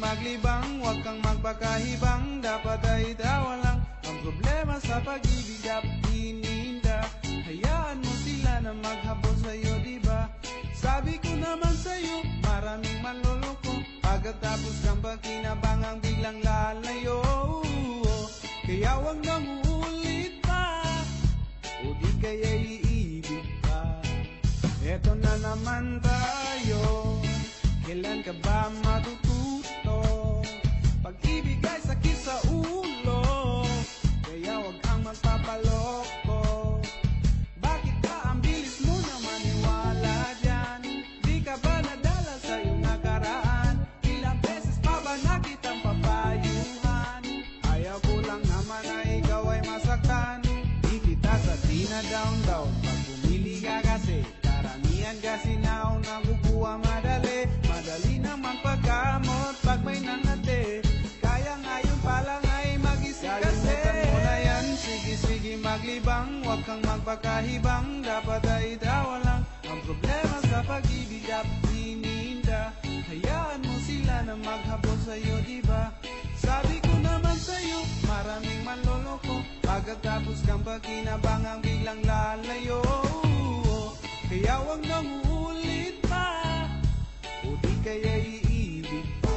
maglibang, huwag kang magpakahibang. Dapat ay tawa lang ang problema sa pag-ibig, dapat ininda. Hayaan mo sila na maghabol sa'yo, diba? Sabi ko naman sa'yo, maraming manloloko. Pagkatapos kang pagkinabangang biglang lalayo. Kaya huwag nang uulit pa, o di kaya iibig pa. Eto na naman tayo, kailan ka ba matututo? Pag-ibig ay sakit sa ulo, kaya huwag kang magpapaloko. Bakit ba ang bilis mo na maniwala dyan? Di ka ba nadala sa iyong nakaraan? Ilang beses pa ba nakitang papayuhan? Ayaw ko lang naman na ikaw ay masaktan. Di kita sa dina-down-down pag bumili ka kasi. Karamihan kasi na naguguha madali. Madali naman pagkamot pag may nangate. Kaya ngayon pa lang ay mag-isip kasi. Kalimutan mo na yan, sige-sige maglibang. Huwag kang magpakahibang, dapat ay tawa lang ang problema sa pag-ibig, dapat ininda. Hayaan mo sila na maghabol sa'yo, diba? Sabi ko naman sa'yo, maraming manloloko. Pagkatapos kang pagkinabangang biglang lalayo. Kaya huwag nang uulit pa, o di kaya iibig pa.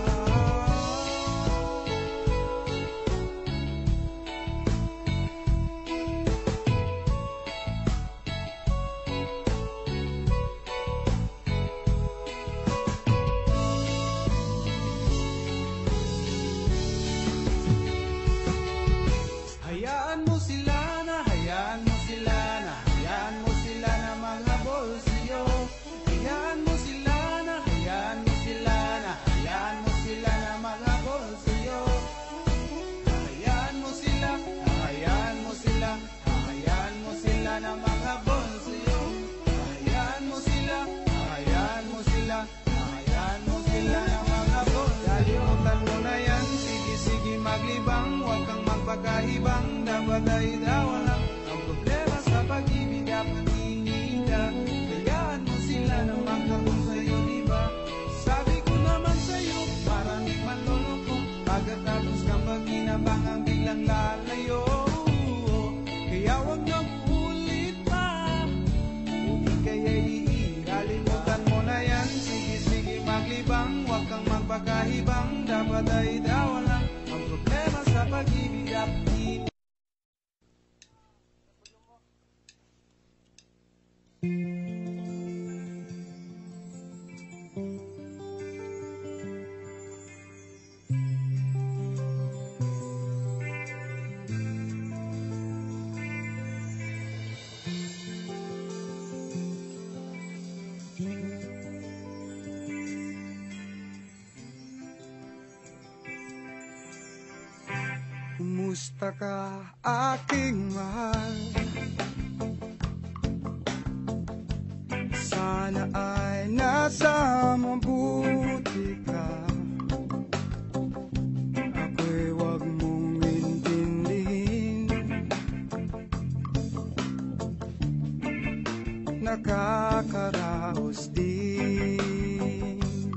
Hayaan mo sila na, hayaan mo sila na, hayaan mo sila na maghabol sa'yo. Hayaan mo sila na, hayaan mo sila na, hayaan mo sila na maghabol sa'yo. Hayaan mo sila, hayaan mo sila, hayaan mo sila na maghabol sa'yo. Hayaan mo sila, hayaan mo sila, hayaan mo sila na maghabol. Kalimutan mo na yan, sige-sige maglibang. Huwag kang magpakahibang, dapat ay tawa lang ang problema sa pag-ibig, dapat ininda. Hayaan mo sila na maghabol sa'yo, diba? Sabi ko naman sa'yo, maraming manloloko. Pagkatapos kang pagkinabangang biglang lalayo. Kaya huwag nang uulit pa, o di kaya iibig. Kalimutan mo na yan, sige-sige maglibang. Huwag kang magpakahibang, dapat ay tawa lang ang problema sa pag-ibig, dapat ininda. Kumusta ka, aking mahal? Sana ay nasa mabuti ka. Ako'y huwag mong intindihin. Nakakaraos din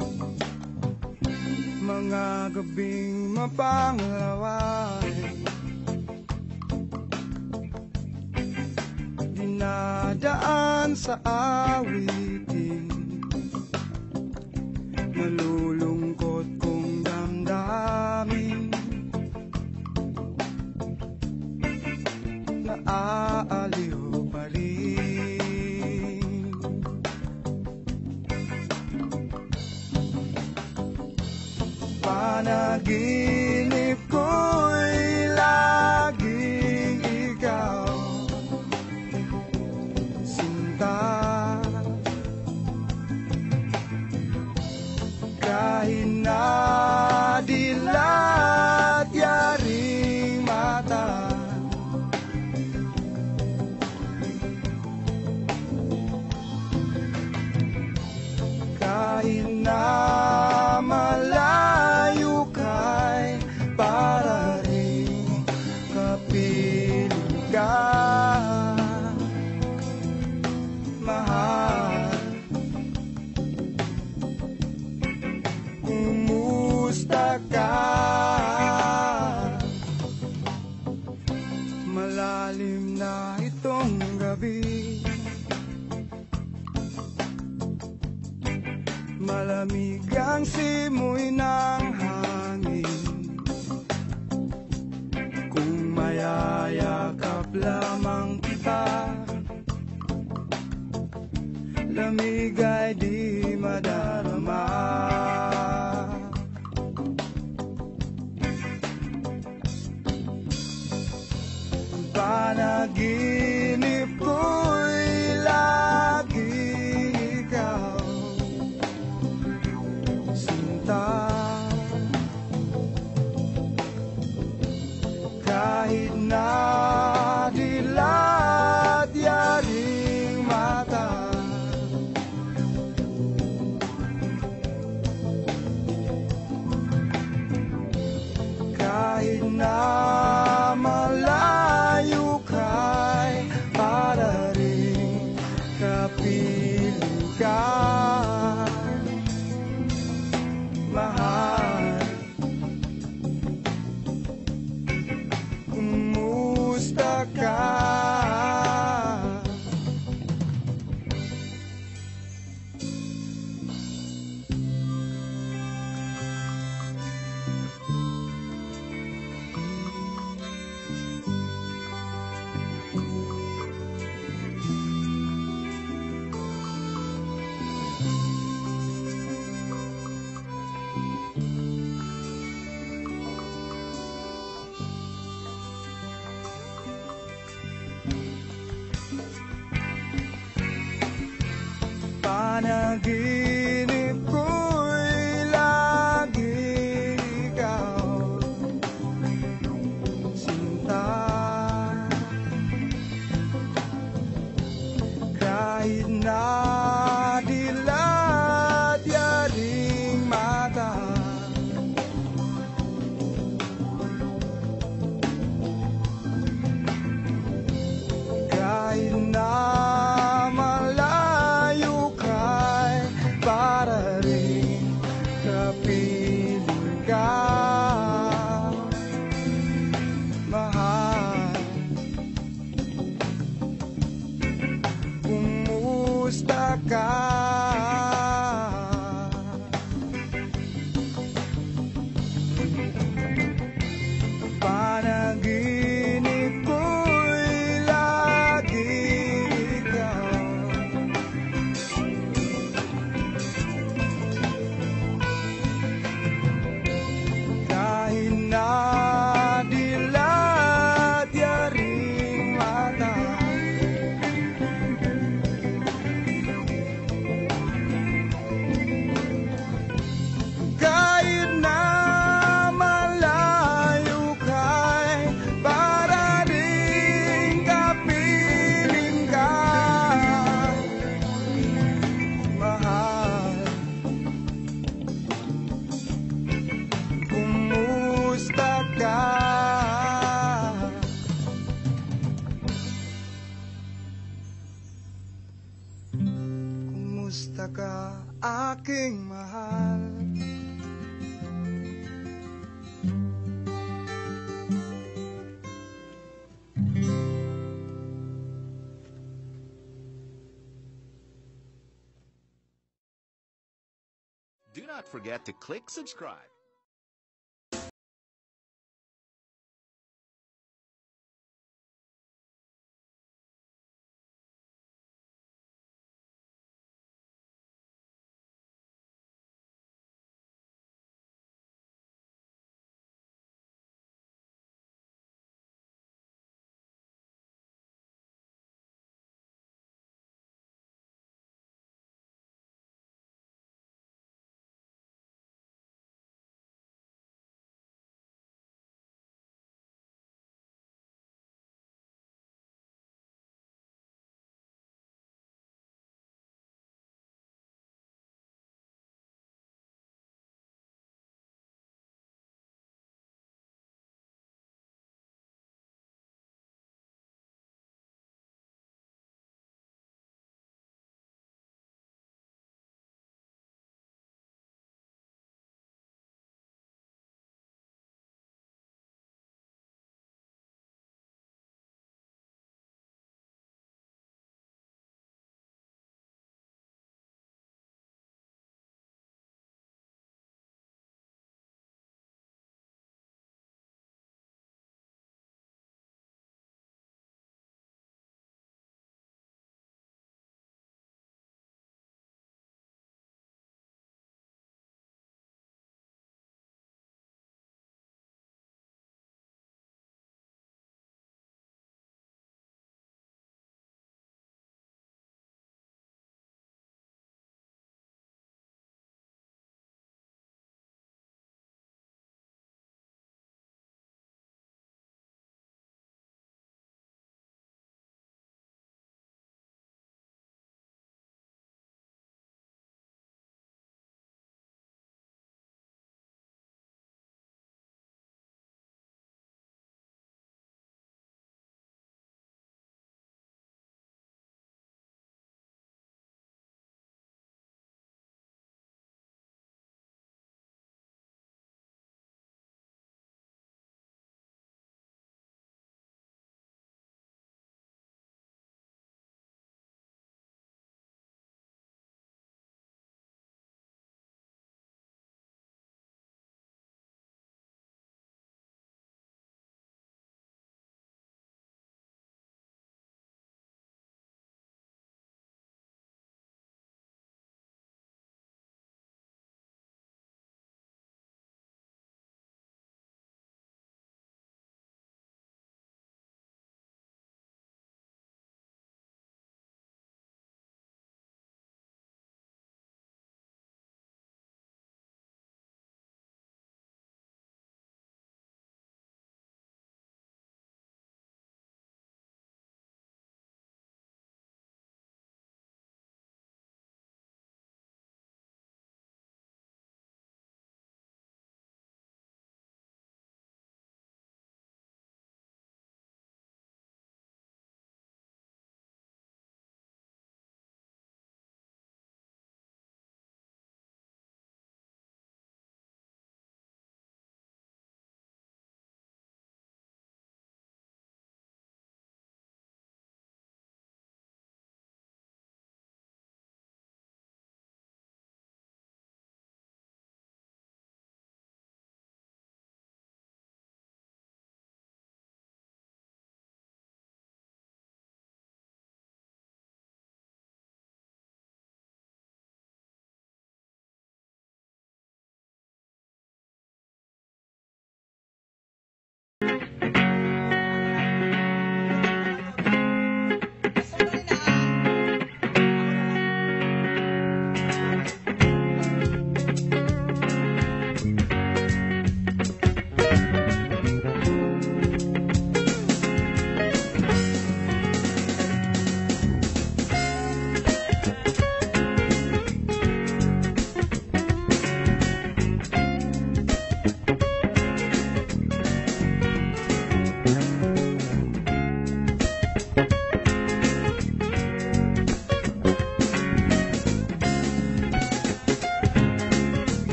mga gabing mapanglaway, dinadaan sa awitin, nalulungkot kong damdamin, naaaliw pa rin. Panaginip ko'y laging ikaw, sinta. Kahit na dilat yaring mata, kahit na malayo ka'y para rin kapiling ka, mahal. Kumusta na itong gabi, malamig ang simoy ng hangin. Kung mayayakap lamang kita, lamig ay di madarama. Panaginip ko'y laging ikaw, sinta. Kahit na dilat yaring mata, kahit na malayo ka'y para rin kapiling ka, mahal. Kumusta ka? Panaginip ko'y laging ikaw, sinta. Kahit na dilat yaring mata, kahit na malayo ka'y para rin kapiling ka, mahal. Kumusta ka? Panaginip ko'y laging ikaw, kahit na dilat yaring mata, kahit na malayo ka'y para rin kapiling ka, mahal. Kumusta ka? Kumusta ka, aking mahal? Do not forget to click subscribe.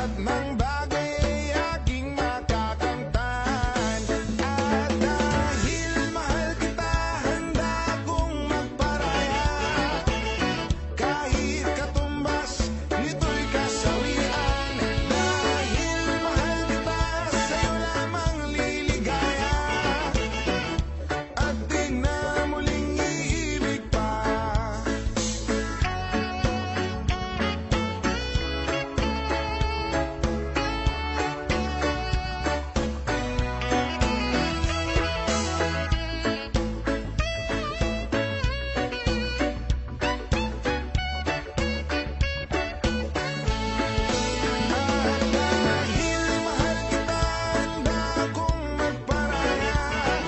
lahat ng bagay ay aking makakamtan. At dahil mahal kita, handa kong magparaya. Kahit katumbas, nito'y kasawian. Dahil mahal kita, sa'yo lamang liligaya. At di na muling iibig pa. Dahil mahal kita, handa kong magparaya.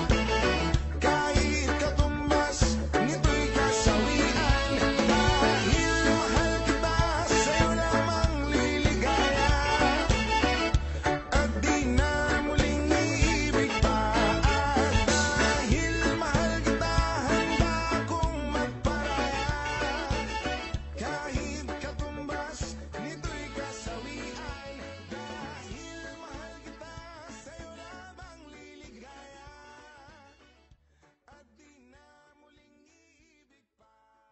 Kahit katumbas, nito'y kasawian. Dahil mahal kita, sa'yo lamang liligaya. At di na muling iibig pa. At dahil mahal kita, handa kong magparaya. Kahit katumbas, nito'y kasawian. Dahil mahal kita, sa'yo lamang liligaya. At di na muling iibig pa.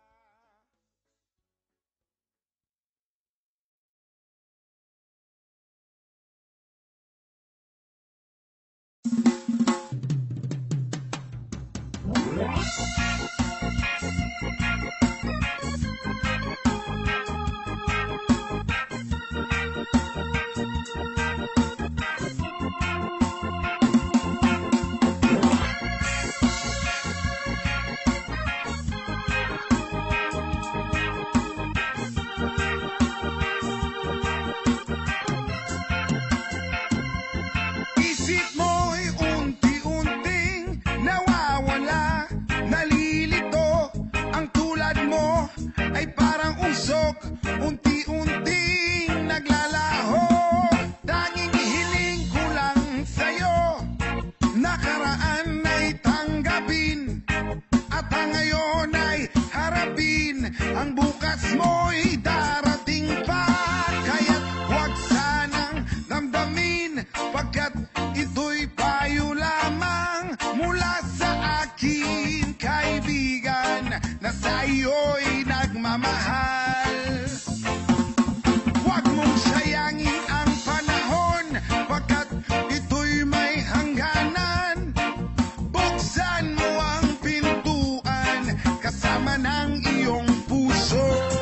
Isip mo'y unti-unting nawawala, nalilito. Ang tulad mo ay parang usok, unti-unting naglalaho. Tanging hiling ko lang sa'yo, nakaraan ay tanggapin, at ang ngayon ay harapin. Ang bukas mo'y darating pa, kaya't huwag sanang damdamin, pagkat ito'y payo lamang mula sa akin, kaibigan, na sa iyo'y nagmamahal. Huwag mong sayangin ang panahon, pagkat ito'y may hangganan. Buksan mo ang pintuan, kasama ng iyong puso.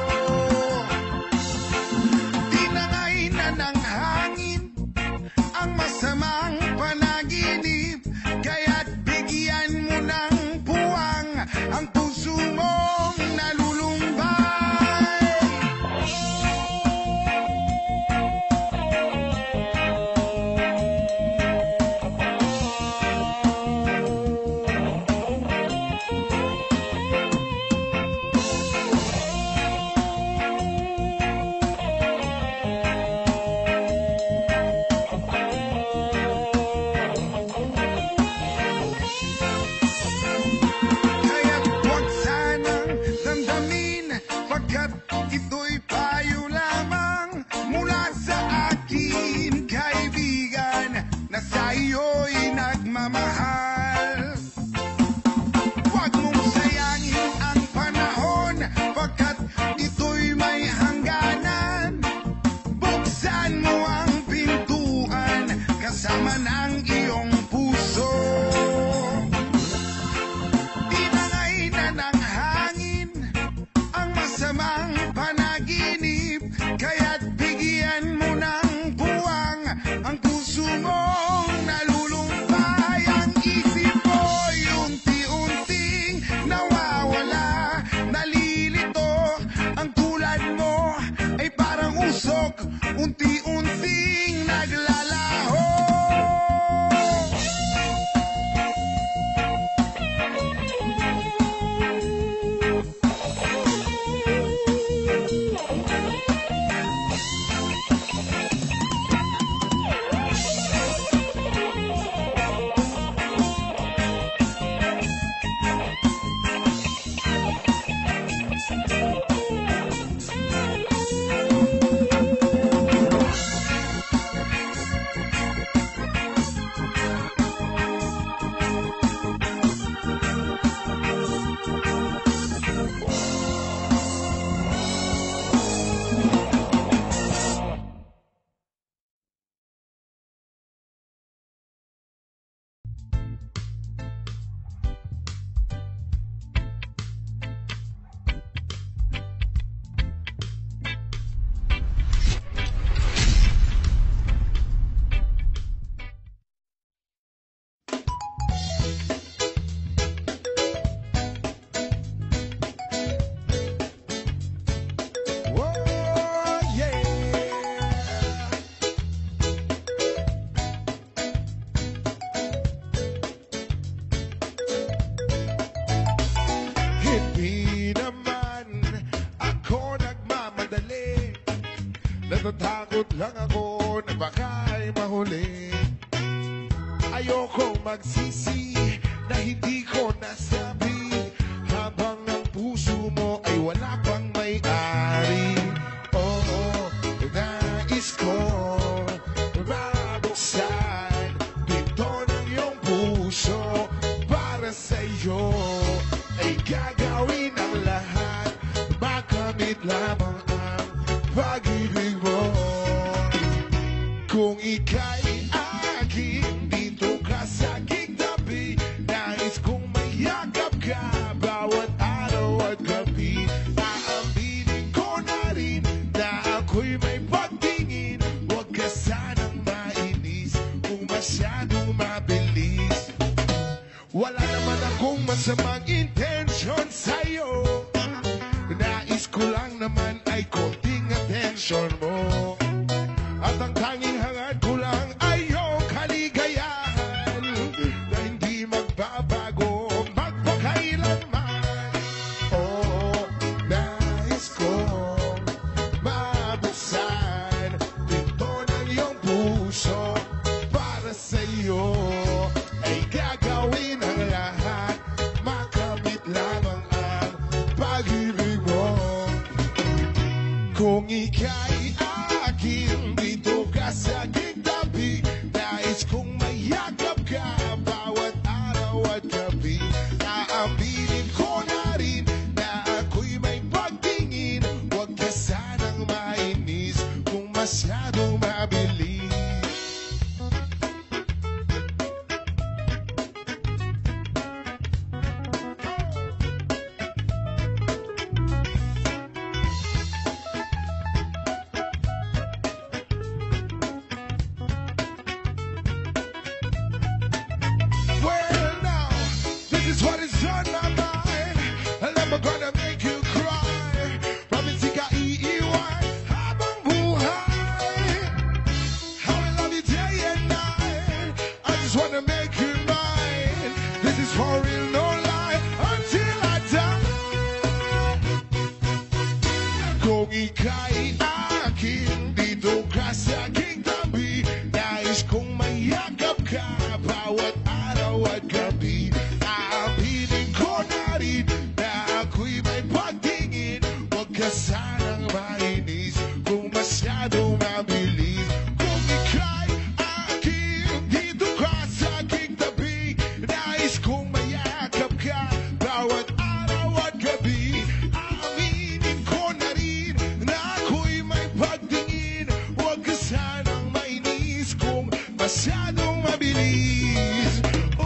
Tinangay na ng hangin ang masamang panaginip, kaya't bigyan mo ng puwang ang puso mong nalulumbay. Kaya't huwag sanang damdamin, pagkat ito'y payo lamang mula sa akin, kaibigan, na sa iyo'y nagmamahal. Huwag mong sayangin ang panahon, pagkat ito'y may hangganan. Buksan mo ang pintuan, kasama ng iyong puso. Tinangay na ng hangin ang masamang panaginip, kaya't bigyan mo ng puwang ang puso mong nalulumbay. Ang Natatakot lang ako na baka'y mahuli. Ayokong magsisi na hindi ko nasabi, habang ang puso mo ay wala pang may-ari. Oo, nais ko mabuksan pinto ng iyong puso. Para sa'yo ay gagawin ang lahat, makamit lamang ang pag-ibig mo. Kung ika'y aking, dito ka sa aking tabi, nais kong mayakap ka bawat araw at gabi. Aaminin ko na rin na ako'y may pagtingin, huwag ka sanang mainis kung masyadong mabilis. Wala naman akong masamang intensyon sa'yo, nais ko lang naman ay konting atensyon mo. At ang tanging hangad ko lang ay iyong kaligayahan na hindi magbabago magpakailanman. Oo, nais kong mabuksan pinto ng iyong puso. Para sa'yo ay gagawin ang lahat, makamit lamang ang pag-ibig mo. Kung ika'y akin, dito ka sa aking tabi, nais kong mayakap ka bawat araw at gabi. Aaminin ko na rin na ako'y may pagtingin, huwag ka sanang mainis kung masyadong mabilis. Well, now, this is what is on my mind, and I'm gonna make you cry. Promise ka iiwan habang buhay. How I love you day and night, I just wanna make you mine. This is for real, no lie, until I die. Kung ika'y akin, dito ka sa aking tabi, nais kong mayakap ka bawat araw at gabi. Aaminin ko na rin na ako'y may pagtingin, huwag ka sanang mainis kung masyadong mabilis. Kung ika'y akin, dito ka sa aking tabi, nais kong mayakap ka bawat araw at gabi. Aaminin ko na rin na ako'y may pagtingin, huwag ka sanang mainis kung masyadong mabilis.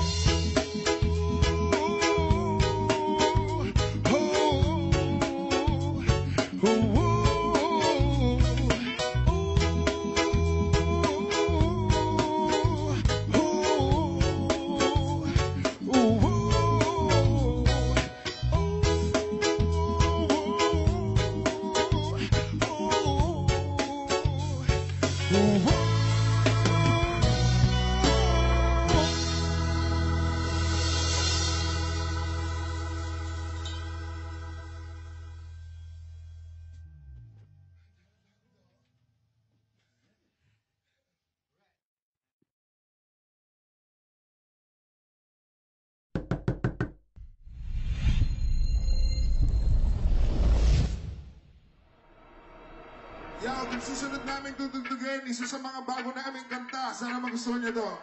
Yaw, kung susunod namin tutugtugin, isa sa mga bago naming kanta. Sana magustuhan niyo to.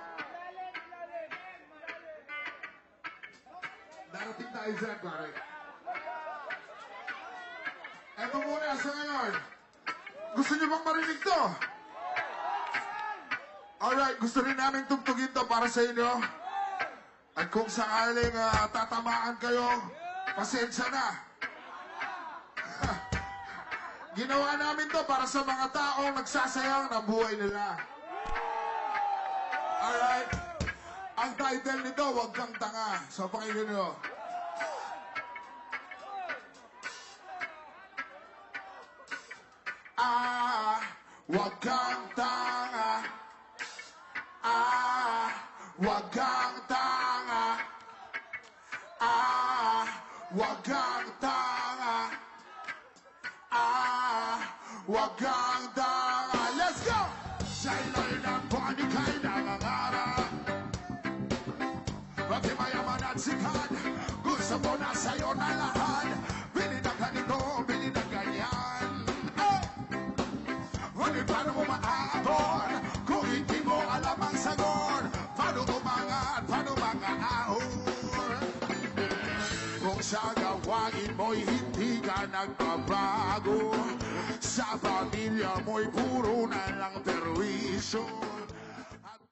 Darating tayo dyan, pare. Eto muna sa ngayon. Gusto niyo bang marinig to? Alright, gusto rin namin tugtugin to para sa inyo. At kung sakaling tatamaan kayo, pasensya na. Ginawa namin to para sa mga taong nagsasayang ng buhay nila. Alright? Ang title nito, Huwag Kang Tanga. So, pakinggan nyo. Huwag kang tanga. Huwag kang tanga. Huwag kang tanga. Huwag kang tanga. Let's Go! Sa'yo'y ng buwan ika'y nangangarap. Pati mayaman at sikat, gusto mo na sa'yo na lahat. Bili na ganito, bili na ganyan. Ngunit paano mo maaabot kung hindi mo alam ang sagot? Paano umangat, paano makaahon? Kung sa gawain mo'y hindi ka nagbabago, sa pamilya mo'y puro na lang perwisyo.